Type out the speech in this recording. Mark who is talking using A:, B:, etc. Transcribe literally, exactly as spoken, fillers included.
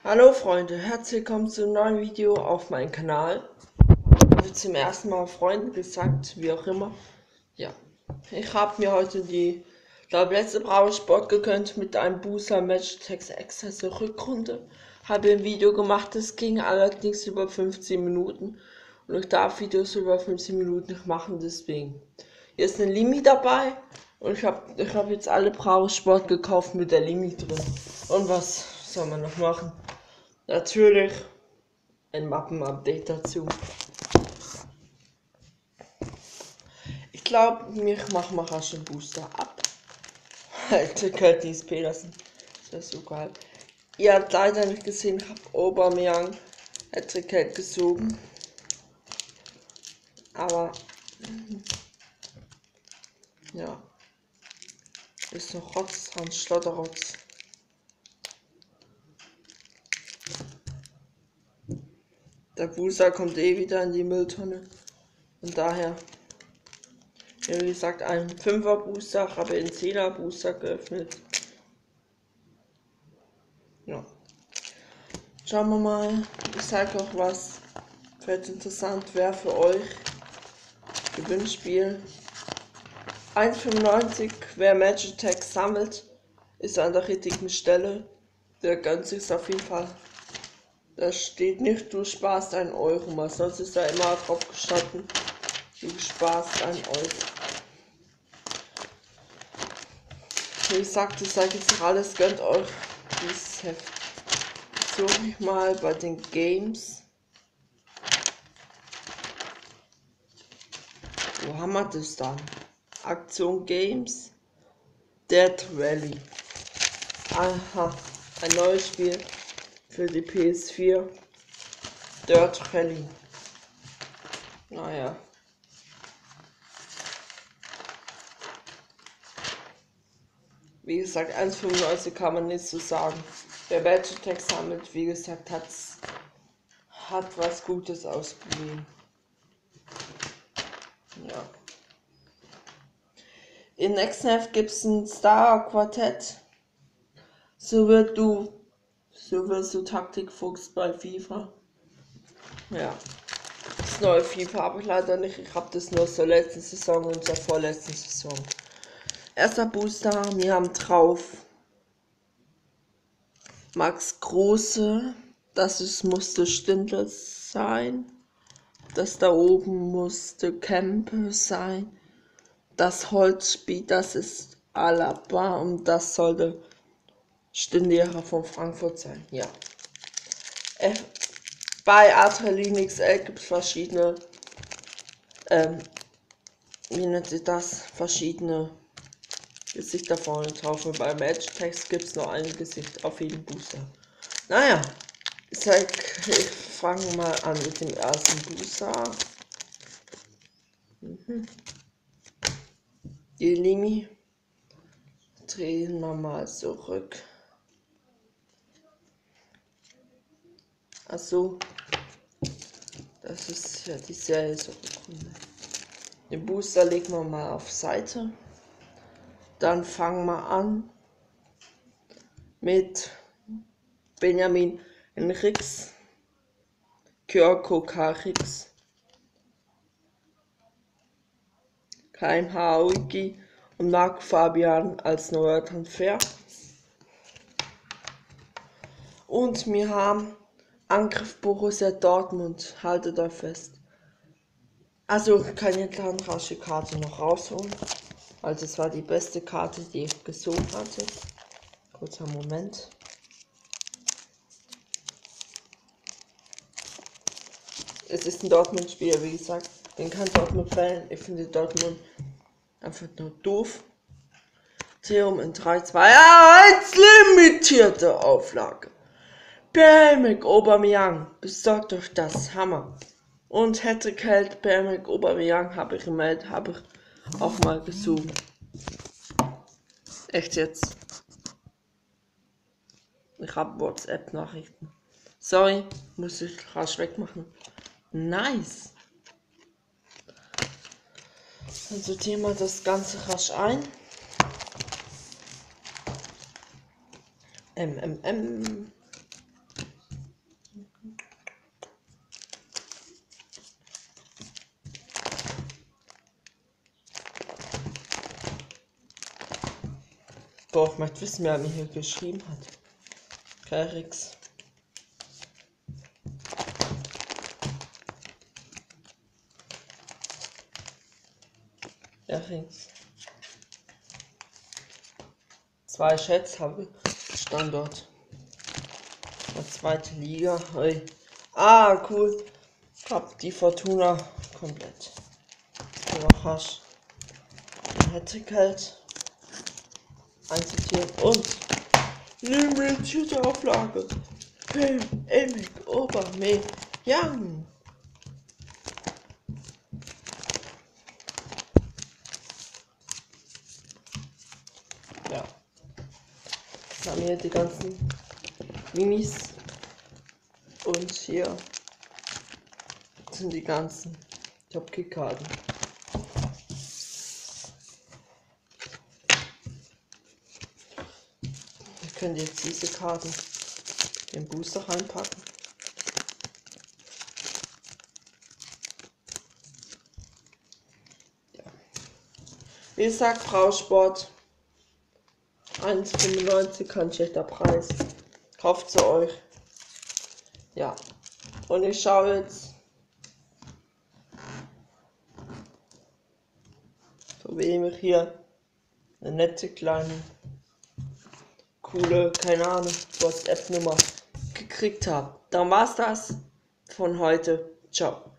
A: Hallo Freunde, herzlich willkommen zu einem neuen Video auf meinem Kanal. Ich habe zum ersten Mal Freunde gesagt, wie auch immer. Ja, ich habe mir heute die, glaube letzte Bravo Sport gegönnt mit einem Booster Match Text extra zur Rückrunde. Habe ein Video gemacht, das ging allerdings über fünfzehn Minuten und ich darf Videos über fünfzehn Minuten nicht machen, deswegen. Hier ist eine Limi dabei und ich habe ich hab jetzt alle Bravo Sport gekauft mit der Limi drin. Und was soll man noch machen? Natürlich ein Mappen-Update dazu. Ich glaube, ich mache mal rasch einen Booster ab. Alter, Curtis Petersen. Das ist so geil. Ihr habt leider nicht gesehen, ich habe Aubameyang Hattrick gesogen. Aber ja. Ist noch Rotz dran, Schlotterrotz. Der Booster kommt eh wieder in die Mülltonne. Und daher, wie gesagt, ein fünfer Booster, habe einen zehner Booster geöffnet. Ja. Schauen wir mal. Ich sage auch was. Vielleicht interessant wäre für euch. Gewinnspiel. eins Komma fünfundneunzig. Wer Magic Tag sammelt, ist an der richtigen Stelle. Der gönnt sich auf jeden Fall. Da steht nicht, du sparst einen Euro mal. Sonst ist da immer drauf gestanden, du sparst einen Euro. Wie gesagt, ich sage jetzt noch alles, gönnt euch dieses Heft. Suche ich mal bei den Games. Wo haben wir das dann? Aktion Games. Dead Rally. Aha, ein neues Spiel für die P S vier. Dirt Rally. Naja. Wie gesagt, eins Komma fünfundneunzig kann man nicht so sagen. Wer Magic Tag sammelt, wie gesagt, hat's, hat was Gutes ausprobiert. Ja. Im nächsten Heft gibt es ein Star Quartett. So wird du, so wirst du Taktikfuchs bei FIFA. Ja. Das neue FIFA habe ich leider nicht. Ich habe das nur zur letzten Saison und zur vorletzten Saison. Erster Booster, wir haben drauf Max Große. Das ist, musste Stindl sein. Das da oben musste Kempe sein. Das Holzspiel, das ist Alaba und das sollte Stindlehrer von Frankfurt sein. Ja. F Bei Adrenalin X L gibt es verschiedene, ähm, wie nennt sich das? Verschiedene Gesichter vorne drauf. Und bei Match Text gibt es noch ein Gesicht auf jeden Booster. Naja, ich, sag, ich fange mal an mit dem ersten Booster. Mhm. Die Limi drehen wir mal zurück. Achso, das ist ja die Serie Rückrunde. Den Booster legen wir mal auf Seite. Dann fangen wir an mit Benjamin Henrichs, Kyoko Karix, Keim Haoiki und Marc Fabian als neuer Transfer. Und wir haben Angriff Borussia Dortmund, haltet euch fest. Also ich kann jetzt eine rasche Karte noch rausholen. Also es war die beste Karte, die ich gesucht hatte. Kurzer Moment. Es ist ein Dortmund-Spieler, wie gesagt. Ich bin kein Dortmund-Fan. Ich finde Dortmund einfach nur doof. Theum in drei zwei eins limitierte Auflage. Pierre-Emerick Aubameyang, besorgt euch das, Hammer. Und Hattrick hält Pierre-Emerick Aubameyang, habe ich gemeldet, habe ich auch mal gesucht. Echt jetzt. Ich habe WhatsApp-Nachrichten. Sorry, muss ich rasch wegmachen. Nice. Dann sortieren wir das Ganze rasch ein. M M M. Boah, ich möchte wissen, wer mir hier geschrieben hat. Kerix. Kerix. Zwei Chats habe ich. Standort. Der zweite Liga. Hey. Ah, cool. Hab die Fortuna komplett. Noch Hasch. Hattrick halt. Einzitieren und limitierte Auflage. Hey, Emig, Oberme, Young. Ja. Jetzt haben wir hier die ganzen Minis. Und hier sind die ganzen Top-Kick-Karten. Wir können jetzt diese Karten in den Booster reinpacken. Ja. Wie gesagt, Frausport eins Komma fünfundneunzig, kein schlechter Preis. Kauft sie euch. Ja. Und ich schaue jetzt, so wem ich hier eine nette kleine, coole, keine Ahnung, WhatsApp-Nummer gekriegt habe. Dann war's das von heute. Ciao.